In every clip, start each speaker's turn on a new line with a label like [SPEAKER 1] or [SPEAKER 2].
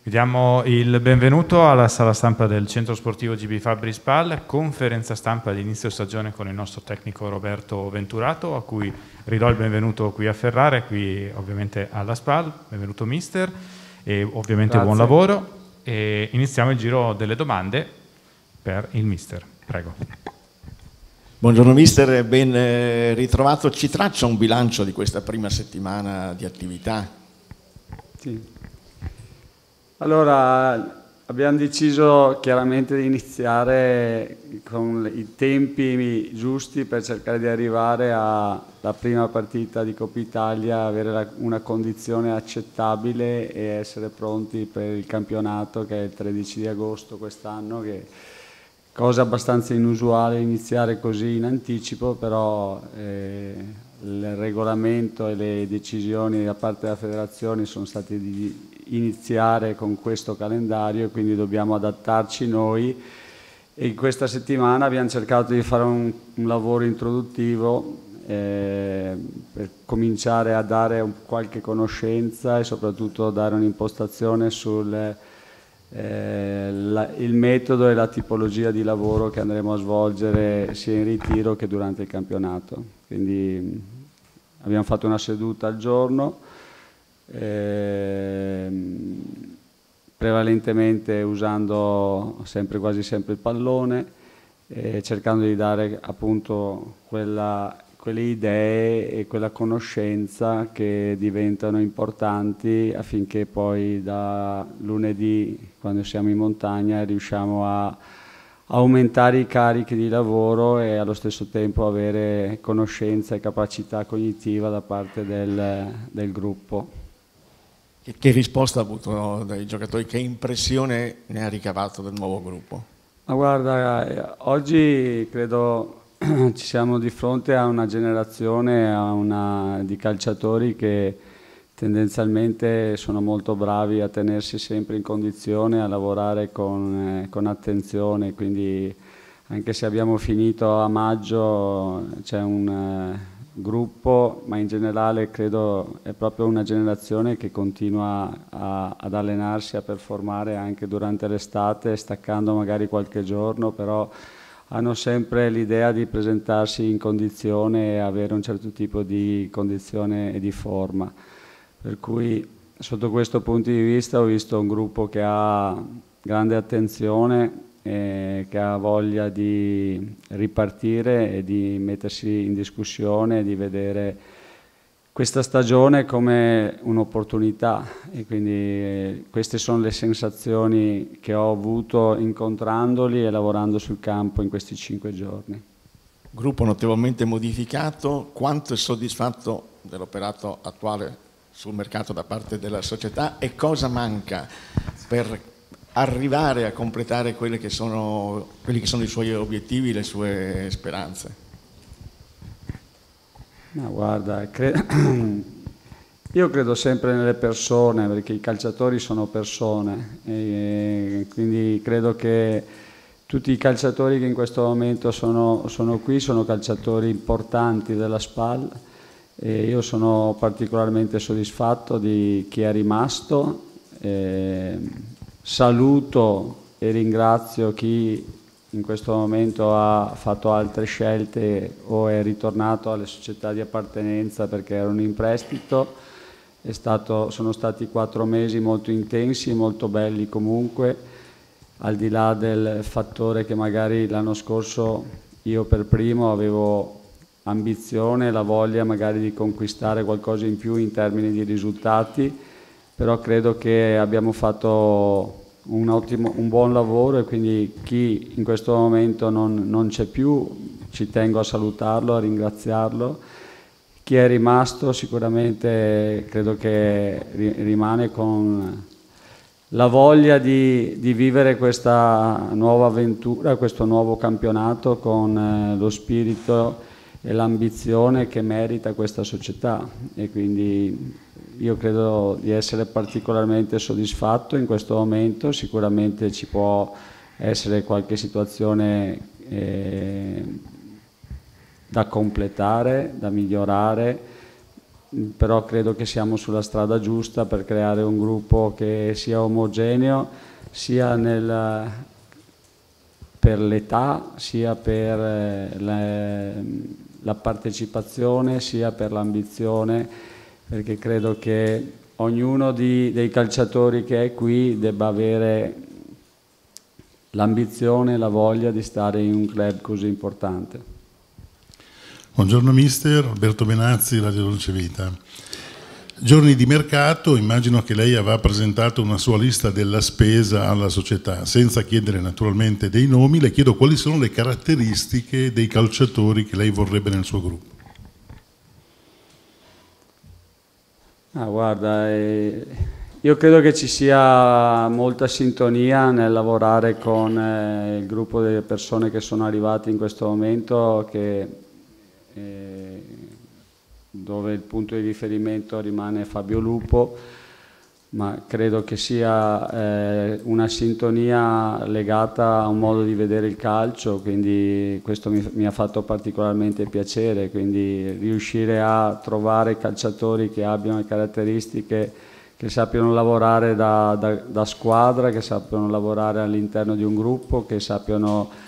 [SPEAKER 1] Vi diamo il benvenuto alla sala stampa del Centro Sportivo GB Fabri SPAL, conferenza stampa di inizio stagione con il nostro tecnico Roberto Venturato, a cui ridò il benvenuto qui a Ferrara e qui ovviamente alla SPAL. Benvenuto mister e ovviamente
[SPEAKER 2] Grazie.
[SPEAKER 1] Buon lavoro. E iniziamo il giro delle domande per il mister. Prego.
[SPEAKER 3] Buongiorno mister, ben ritrovato. Ci traccia un bilancio di questa prima settimana di attività?
[SPEAKER 2] Sì. Allora, abbiamo deciso chiaramente di iniziare con i tempi giusti per cercare di arrivare alla prima partita di Coppa Italia, avere una condizione accettabile e essere pronti per il campionato che è il 13 di agosto quest'anno, che è cosa abbastanza inusuale iniziare così in anticipo, però il regolamento e le decisioni da parte della federazione sono state di iniziare con questo calendario e quindi dobbiamo adattarci noi, e in questa settimana abbiamo cercato di fare un lavoro introduttivo per cominciare a dare qualche conoscenza e soprattutto dare un'impostazione sul il metodo e la tipologia di lavoro che andremo a svolgere sia in ritiro che durante il campionato. Quindi abbiamo fatto una seduta al giorno, prevalentemente usando quasi sempre il pallone, cercando di dare appunto quelle idee e quella conoscenza che diventano importanti affinché poi da lunedì, quando siamo in montagna, riusciamo a aumentare i carichi di lavoro e allo stesso tempo avere conoscenza e capacità cognitiva da parte del gruppo.
[SPEAKER 3] Che risposta ha avuto dai giocatori? Che impressione ne ha ricavato del nuovo gruppo?
[SPEAKER 2] Ma guarda, oggi credo ci siamo di fronte a una generazione di calciatori che tendenzialmente sono molto bravi a tenersi sempre in condizione, a lavorare con attenzione, quindi anche se abbiamo finito a maggio c'è un gruppo, ma in generale credo è proprio una generazione che continua ad allenarsi, a performare anche durante l'estate, staccando magari qualche giorno, però hanno sempre l'idea di presentarsi in condizione e avere un certo tipo di condizione e di forma. Per cui sotto questo punto di vista ho visto un gruppo che ha grande attenzione, che ha voglia di ripartire e di mettersi in discussione e di vedere questa stagione come un'opportunità, e quindi queste sono le sensazioni che ho avuto incontrandoli e lavorando sul campo in questi 5 giorni.
[SPEAKER 3] Gruppo notevolmente modificato. Quanto è soddisfatto dell'operato attuale sul mercato da parte della società e cosa manca per arrivare a completare quelli che sono i suoi obiettivi, le sue speranze?
[SPEAKER 2] No, guarda, io credo sempre nelle persone, perché i calciatori sono persone, e quindi credo che tutti i calciatori che in questo momento sono qui sono calciatori importanti della SPAL, e io sono particolarmente soddisfatto di chi è rimasto. Saluto e ringrazio chi in questo momento ha fatto altre scelte o è ritornato alle società di appartenenza perché erano in prestito. Sono stati 4 mesi molto intensi, molto belli comunque, al di là del fattore che magari l'anno scorso io per primo avevo ambizione e la voglia magari di conquistare qualcosa in più in termini di risultati, però credo che abbiamo fatto un buon lavoro, e quindi chi in questo momento non c'è più ci tengo a salutarlo, a ringraziarlo. Chi è rimasto sicuramente credo che rimane con la voglia di vivere questa nuova avventura, questo nuovo campionato con lo spirito e l'ambizione che merita questa società, e quindi io credo di essere particolarmente soddisfatto in questo momento. Sicuramente ci può essere qualche situazione da completare, da migliorare, però credo che siamo sulla strada giusta per creare un gruppo che sia omogeneo sia per l'età, sia per la partecipazione, sia per l'ambizione, perché credo che ognuno dei calciatori che è qui debba avere l'ambizione e la voglia di stare in un club così importante.
[SPEAKER 4] Buongiorno mister, Alberto Benazzi, Radio Dolce Vita. Giorni di mercato, immagino che lei avrà presentato una sua lista della spesa alla società, senza chiedere naturalmente dei nomi, le chiedo quali sono le caratteristiche dei calciatori che lei vorrebbe nel suo gruppo.
[SPEAKER 2] Guarda, io credo che ci sia molta sintonia nel lavorare con il gruppo delle persone che sono arrivate in questo momento, dove il punto di riferimento rimane Fabio Lupo, ma credo che sia una sintonia legata a un modo di vedere il calcio, quindi questo mi ha fatto particolarmente piacere, quindi riuscire a trovare calciatori che abbiano le caratteristiche, che sappiano lavorare da squadra, che sappiano lavorare all'interno di un gruppo, che sappiano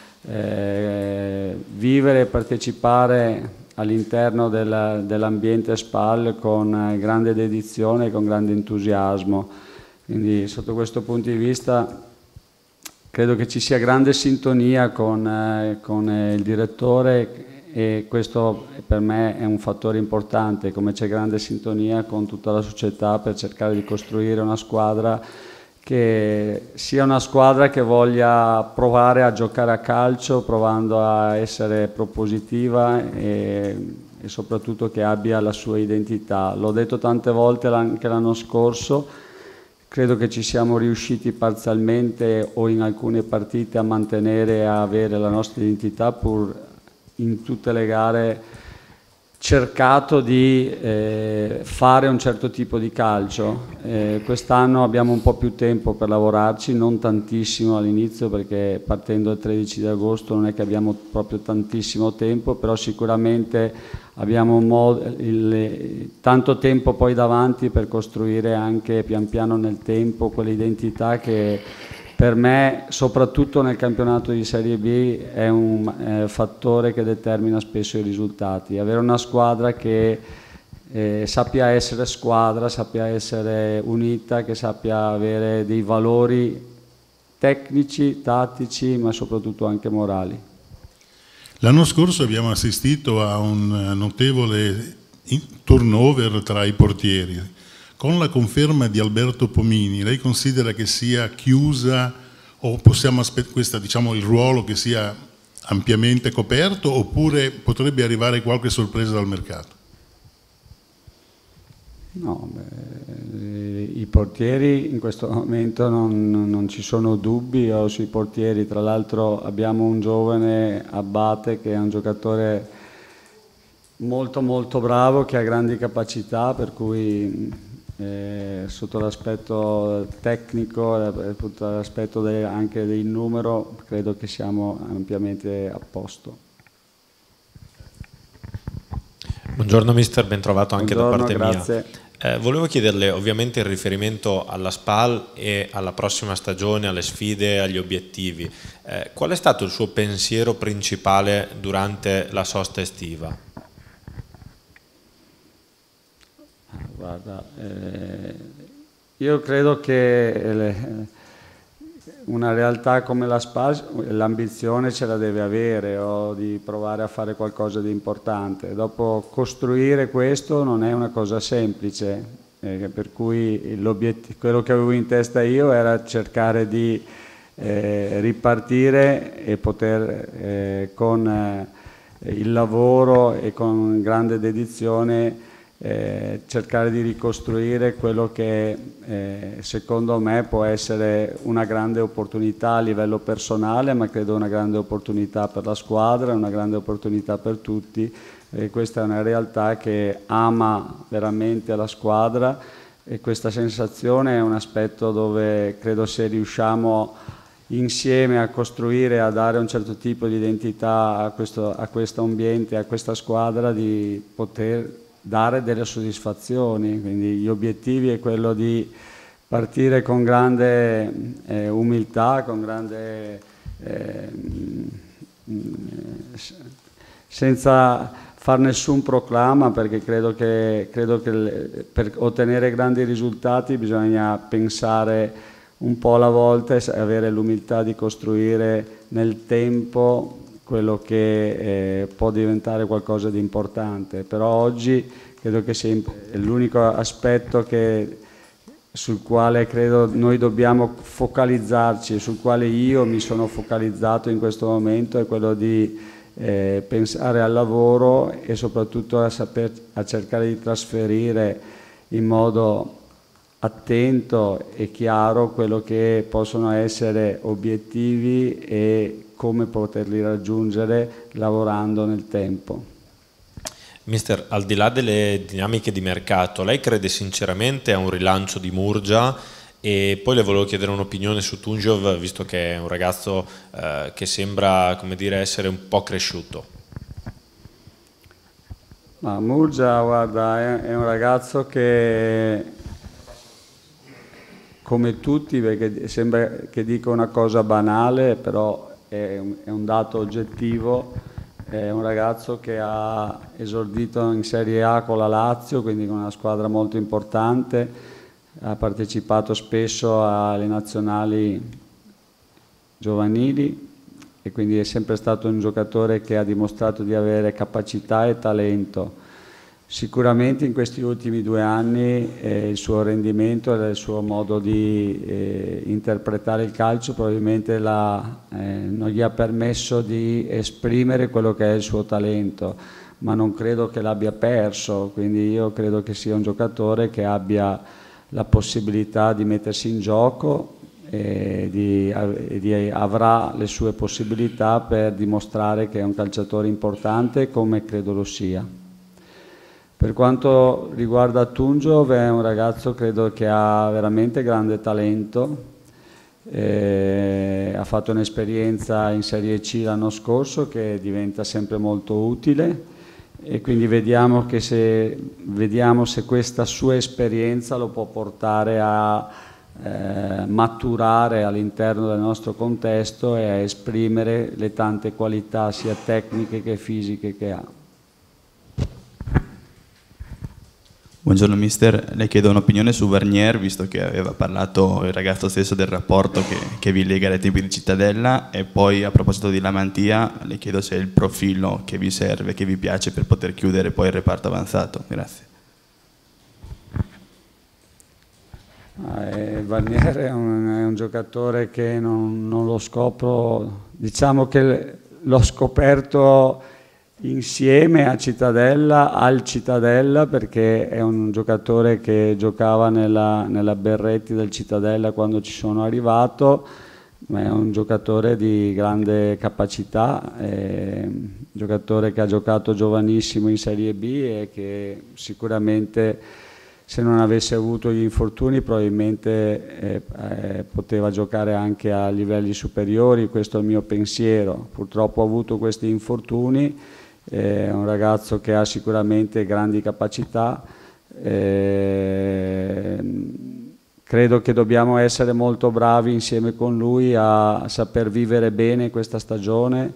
[SPEAKER 2] vivere e partecipare all'interno dell'ambiente SPAL con grande dedizione e con grande entusiasmo. Quindi sotto questo punto di vista credo che ci sia grande sintonia con il direttore, e questo per me è un fattore importante, come c'è grande sintonia con tutta la società per cercare di costruire una squadra che sia una squadra che voglia provare a giocare a calcio, provando a essere propositiva e soprattutto che abbia la sua identità. L'ho detto tante volte anche l'anno scorso, credo che ci siamo riusciti parzialmente o in alcune partite a mantenere e a avere la nostra identità, pur in tutte le gare cercato di fare un certo tipo di calcio. Quest'anno abbiamo un po' più tempo per lavorarci, non tantissimo all'inizio, perché partendo dal 13 di agosto non è che abbiamo proprio tantissimo tempo, però sicuramente abbiamo tanto tempo poi davanti per costruire anche pian piano nel tempo quell'identità che per me, soprattutto nel campionato di Serie B, è un fattore che determina spesso i risultati. Avere una squadra che sappia essere squadra, sappia essere unita, che sappia avere dei valori tecnici, tattici, ma soprattutto anche morali.
[SPEAKER 4] L'anno scorso abbiamo assistito a un notevole turnover tra i portieri. Con la conferma di Alberto Pomini, lei considera che sia chiusa o possiamo aspettare il ruolo che sia ampiamente coperto, oppure potrebbe arrivare qualche sorpresa dal mercato?
[SPEAKER 2] No, i portieri in questo momento non ci sono dubbi sui portieri. Tra l'altro abbiamo un giovane Abate che è un giocatore molto molto bravo, che ha grandi capacità, per cui sotto l'aspetto tecnico, sotto l'aspetto anche del numero, credo che siamo ampiamente a posto.
[SPEAKER 5] Buongiorno mister, ben trovato anche da parte
[SPEAKER 2] grazie.
[SPEAKER 5] mia. Volevo chiederle ovviamente in riferimento alla SPAL e alla prossima stagione, alle sfide, agli obiettivi. Qual è stato il suo pensiero principale durante la sosta estiva?
[SPEAKER 2] Guarda, io credo che una realtà come la SPAL l'ambizione ce la deve avere, o di provare a fare qualcosa di importante. Dopo costruire questo non è una cosa semplice, per cui quello che avevo in testa io era cercare di ripartire e poter con il lavoro e con grande dedizione cercare di ricostruire quello che secondo me può essere una grande opportunità a livello personale, ma credo una grande opportunità per la squadra, una grande opportunità per tutti, e questa è una realtà che ama veramente la squadra, e questa sensazione è un aspetto dove credo, se riusciamo insieme a costruire, a dare un certo tipo di identità a questo ambiente, a questa squadra, di poter dare delle soddisfazioni, quindi gli obiettivi è quello di partire con grande umiltà, con grande senza far nessun proclama, perché credo che per ottenere grandi risultati bisogna pensare un po' alla volta e avere l'umiltà di costruire nel tempo quello che può diventare qualcosa di importante. Però oggi credo che sia l'unico aspetto sul quale credo noi dobbiamo focalizzarci, sul quale io mi sono focalizzato in questo momento, è quello di pensare al lavoro e soprattutto a cercare di trasferire in modo attento e chiaro quello che possono essere obiettivi e come poterli raggiungere lavorando nel tempo.
[SPEAKER 5] Mister, al di là delle dinamiche di mercato, lei crede sinceramente a un rilancio di Murgia? E poi le volevo chiedere un'opinione su Tunjov, visto che è un ragazzo che sembra, come dire, essere un po' cresciuto.
[SPEAKER 2] Ma Murgia, guarda, è un ragazzo che, come tutti, perché sembra che dica una cosa banale, però è un dato oggettivo. È un ragazzo che ha esordito in Serie A con la Lazio, quindi con una squadra molto importante. Ha partecipato spesso alle nazionali giovanili e quindi è sempre stato un giocatore che ha dimostrato di avere capacità e talento. Sicuramente in questi ultimi 2 anni il suo rendimento e il suo modo di interpretare il calcio probabilmente non gli ha permesso di esprimere quello che è il suo talento, ma non credo che l'abbia perso, quindi io credo che sia un giocatore che abbia la possibilità di mettersi in gioco e avrà le sue possibilità per dimostrare che è un calciatore importante, come credo lo sia. Per quanto riguarda Tunjov, è un ragazzo credo che ha veramente grande talento, ha fatto un'esperienza in Serie C l'anno scorso che diventa sempre molto utile. E quindi vediamo se questa sua esperienza lo può portare a maturare all'interno del nostro contesto e a esprimere le tante qualità sia tecniche che fisiche che ha.
[SPEAKER 6] Buongiorno mister, le chiedo un'opinione su Vernier, visto che aveva parlato il ragazzo stesso del rapporto che vi lega ai tempi di Cittadella, e poi a proposito di Lamantia le chiedo se è il profilo che vi serve, che vi piace per poter chiudere poi il reparto avanzato. Grazie.
[SPEAKER 2] Vernier è un giocatore che non lo scopro, diciamo che l'ho scoperto insieme al Cittadella, perché è un giocatore che giocava nella Berretti del Cittadella quando ci sono arrivato, ma è un giocatore di grande capacità, un giocatore che ha giocato giovanissimo in Serie B e che sicuramente, se non avesse avuto gli infortuni, probabilmente poteva giocare anche a livelli superiori. Questo è il mio pensiero. Purtroppo ha avuto questi infortuni. È un ragazzo che ha sicuramente grandi capacità. Credo che dobbiamo essere molto bravi insieme con lui a saper vivere bene questa stagione,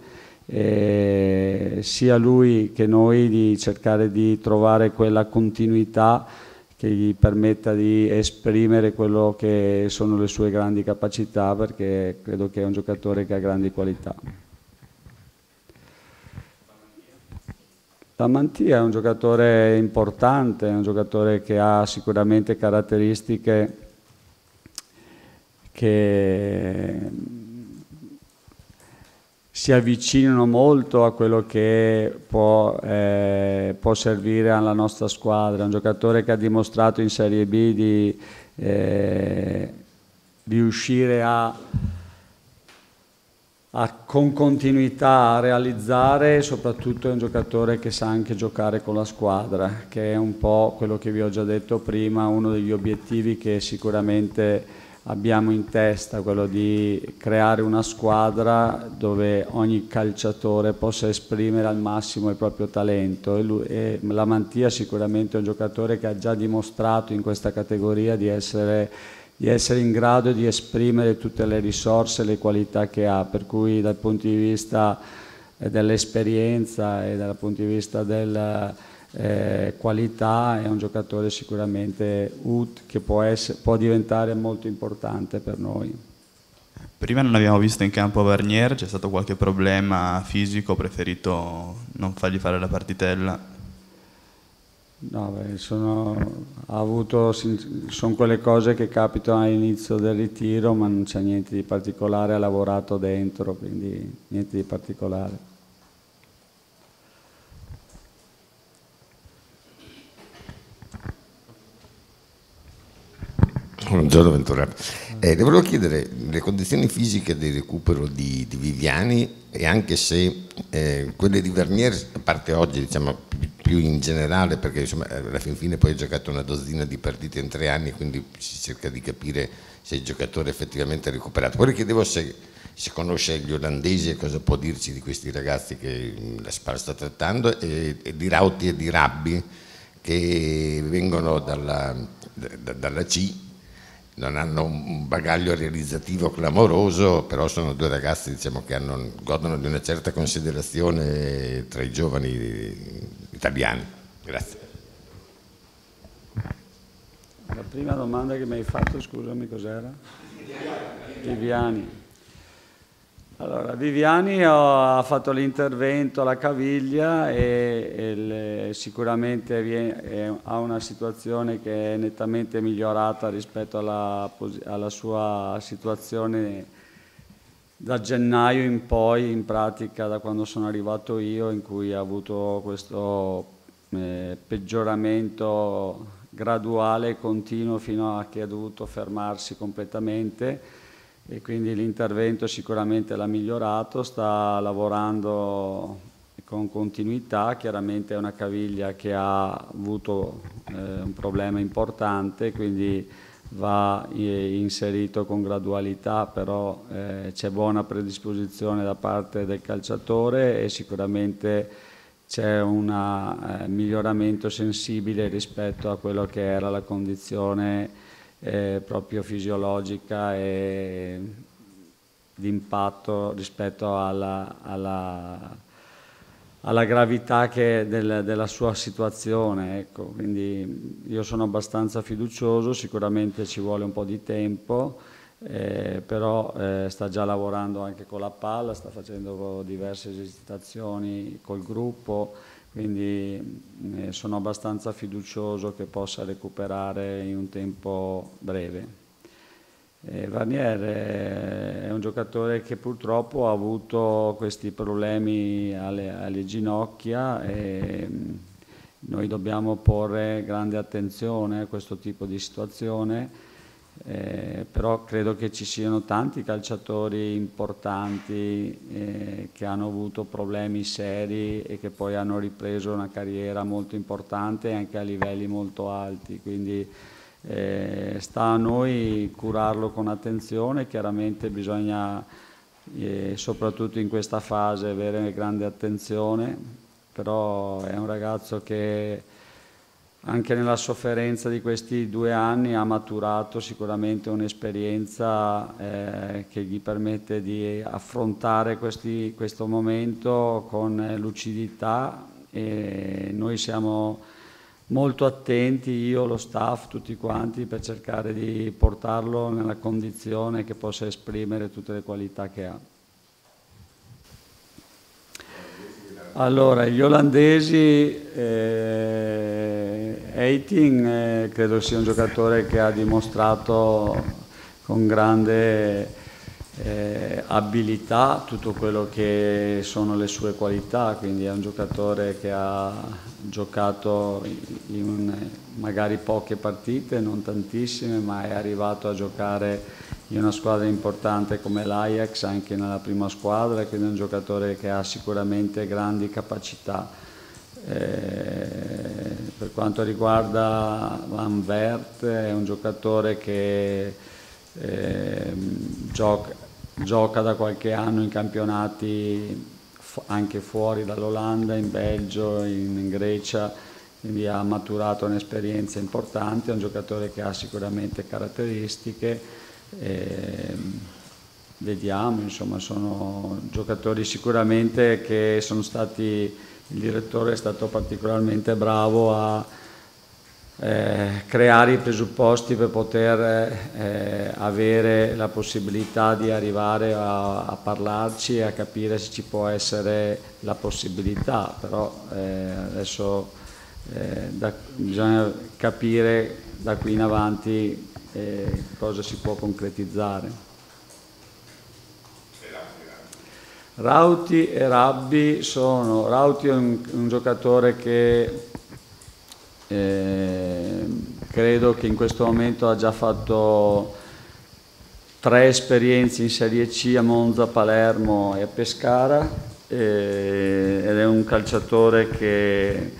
[SPEAKER 2] sia lui che noi, di cercare di trovare quella continuità che gli permetta di esprimere quello che sono le sue grandi capacità, perché credo che è un giocatore che ha grandi qualità. Lamantia è un giocatore importante, è un giocatore che ha sicuramente caratteristiche che si avvicinano molto a quello che può servire alla nostra squadra. È un giocatore che ha dimostrato in Serie B di riuscire con continuità a realizzare, soprattutto è un giocatore che sa anche giocare con la squadra, che è un po' quello che vi ho già detto prima, uno degli obiettivi che sicuramente abbiamo in testa quello di creare una squadra dove ogni calciatore possa esprimere al massimo il proprio talento e la Mantia sicuramente è un giocatore che ha già dimostrato in questa categoria di essere in grado di esprimere tutte le risorse e le qualità che ha, per cui dal punto di vista dell'esperienza e dal punto di vista della qualità è un giocatore sicuramente che può diventare molto importante per noi.
[SPEAKER 6] Prima non abbiamo visto in campo Vernier, c'è stato qualche problema fisico, ho preferito non fargli fare la partitella?
[SPEAKER 2] No, sono quelle cose che capitano all'inizio del ritiro, ma non c'è niente di particolare, ha lavorato dentro, quindi niente di particolare.
[SPEAKER 7] Buongiorno Venturato. Le volevo chiedere le condizioni fisiche di recupero di Viviani, e anche se quelle di Vernier, a parte oggi, diciamo più in generale, perché insomma alla fine poi ha giocato una dozzina di partite in 3 anni, quindi si cerca di capire se il giocatore effettivamente è recuperato. Poi le chiedevo se conosce gli olandesi e cosa può dirci di questi ragazzi che la SPAL sta trattando, e di Rauti e di Rabbi, che vengono dalla C, non hanno un bagaglio realizzativo clamoroso, però sono 2 ragazzi, diciamo, che godono di una certa considerazione tra i giovani italiani. Grazie.
[SPEAKER 2] La prima domanda che mi hai fatto, scusami, cos'era? Viviani. Allora, Viviani ha fatto l'intervento alla caviglia e sicuramente ha una situazione che è nettamente migliorata rispetto alla sua situazione da gennaio in poi, in pratica da quando sono arrivato io, in cui ha avuto questo peggioramento graduale e continuo fino a che ha dovuto fermarsi completamente. E quindi l'intervento sicuramente l'ha migliorato, sta lavorando con continuità, chiaramente è una caviglia che ha avuto un problema importante, quindi va inserito con gradualità, però c'è buona predisposizione da parte del calciatore e sicuramente c'è un miglioramento sensibile rispetto a quello che era la condizione proprio fisiologica e di impatto rispetto alla gravità della sua situazione, ecco. Quindi io sono abbastanza fiducioso, sicuramente ci vuole un po' di tempo, però sta già lavorando anche con la palla, sta facendo diverse esercitazioni col gruppo, quindi sono abbastanza fiducioso che possa recuperare in un tempo breve. Vernier è un giocatore che purtroppo ha avuto questi problemi alle ginocchia e noi dobbiamo porre grande attenzione a questo tipo di situazione. Però credo che ci siano tanti calciatori importanti che hanno avuto problemi seri e che poi hanno ripreso una carriera molto importante anche a livelli molto alti, quindi sta a noi curarlo con attenzione. Chiaramente bisogna soprattutto in questa fase avere grande attenzione, però è un ragazzo che anche nella sofferenza di questi 2 anni ha maturato sicuramente un'esperienza che gli permette di affrontare questo momento con lucidità, e noi siamo molto attenti, io, lo staff, tutti quanti, per cercare di portarlo nella condizione che possa esprimere tutte le qualità che ha. Allora, gli olandesi, Eiting credo sia un giocatore che ha dimostrato con grande abilità tutto quello che sono le sue qualità, quindi è un giocatore che ha giocato in magari poche partite, non tantissime, ma è arrivato a giocare in una squadra importante come l'Ajax, anche nella prima squadra, quindi è un giocatore che ha sicuramente grandi capacità. Per quanto riguarda Van Vert, è un giocatore che gioca da qualche anno in campionati anche fuori dall'Olanda, in Belgio, in Grecia, quindi ha maturato un'esperienza importante, è un giocatore che ha sicuramente caratteristiche, vediamo, insomma sono giocatori sicuramente che sono stati, il direttore è stato particolarmente bravo a creare i presupposti per poter avere la possibilità di arrivare a parlarci e a capire se ci può essere la possibilità, però adesso bisogna capire da qui in avanti cosa si può concretizzare. Rauti e Rabbi Rauti è un giocatore che credo che in questo momento ha già fatto 3 esperienze in Serie C a Monza, Palermo e a Pescara, ed è un calciatore che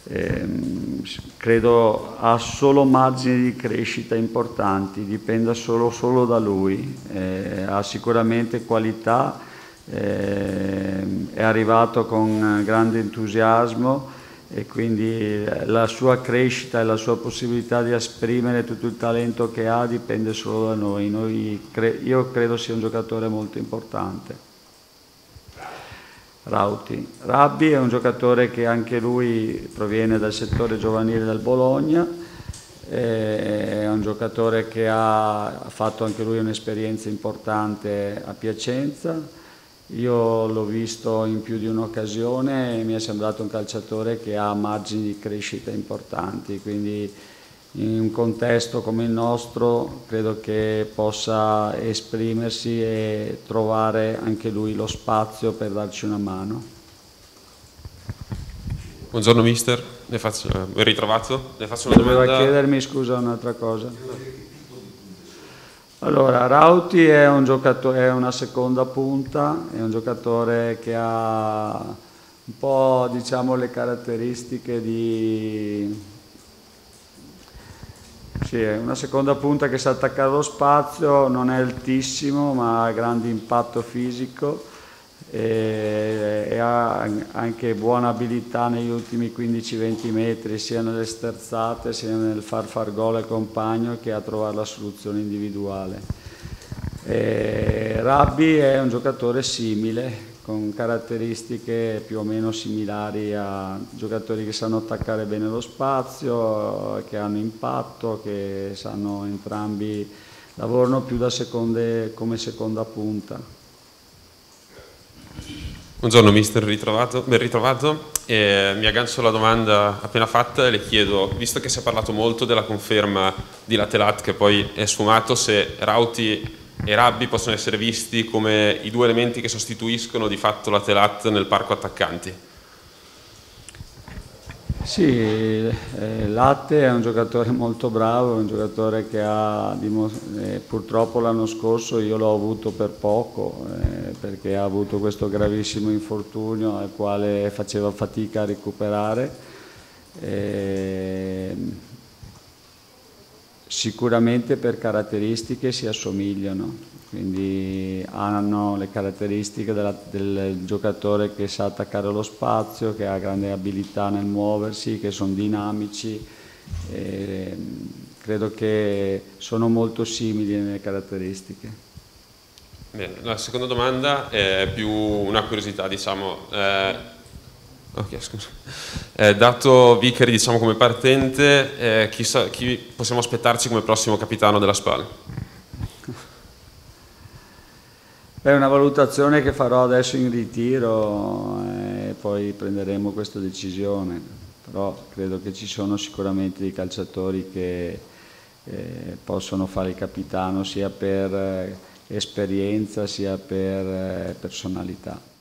[SPEAKER 2] credo ha solo margini di crescita importanti, dipenda solo da lui, ha sicuramente qualità, è arrivato con grande entusiasmo e quindi la sua crescita e la sua possibilità di esprimere tutto il talento che ha dipende solo da noi. Io credo sia un giocatore molto importante. Rauti. Rabbi è un giocatore che anche lui proviene dal settore giovanile del Bologna, è un giocatore che ha fatto anche lui un'esperienza importante a Piacenza. Io l'ho visto in più di un'occasione e mi è sembrato un calciatore che ha margini di crescita importanti, quindi in un contesto come il nostro credo che possa esprimersi e trovare anche lui lo spazio per darci una mano.
[SPEAKER 8] Buongiorno mister, ben ritrovato, le faccio una domanda.
[SPEAKER 2] Doveva chiedermi scusa un'altra cosa. Allora, Rauti è un giocatore, è una seconda punta, è un giocatore che ha un po', diciamo, le caratteristiche di... Sì, è una seconda punta che sa attaccare lo spazio, non è altissimo ma ha grande impatto fisico e ha anche buona abilità negli ultimi 15-20 metri, sia nelle sterzate sia nel far gol al compagno che a trovare la soluzione individuale. Rabbi è un giocatore simile, con caratteristiche più o meno similari a giocatori che sanno attaccare bene lo spazio, che hanno impatto, che sanno entrambi, lavorano più da come seconda punta.
[SPEAKER 8] Buongiorno mister, ben ritrovato. Mi aggancio alla domanda appena fatta e le chiedo, visto che si è parlato molto della conferma di Latelat che poi è sfumato, se Rauti e Rabbi possono essere visti come i 2 elementi che sostituiscono di fatto Latelat nel parco attaccanti.
[SPEAKER 2] Sì, Latte è un giocatore molto bravo, è un giocatore che purtroppo l'anno scorso io l'ho avuto per poco, perché ha avuto questo gravissimo infortunio al quale faceva fatica a recuperare. Sicuramente per caratteristiche si assomigliano, quindi hanno le caratteristiche del giocatore che sa attaccare lo spazio, che ha grande abilità nel muoversi, che sono dinamici, credo che sono molto simili nelle caratteristiche.
[SPEAKER 8] Bene, la seconda domanda è più una curiosità, diciamo. Okay, scusa. Dato Vicari, diciamo, come partente, chi possiamo aspettarci come prossimo capitano della SPAL?
[SPEAKER 2] È una valutazione che farò adesso in ritiro e poi prenderemo questa decisione, però credo che ci sono sicuramente dei calciatori che possono fare il capitano sia per esperienza sia per personalità.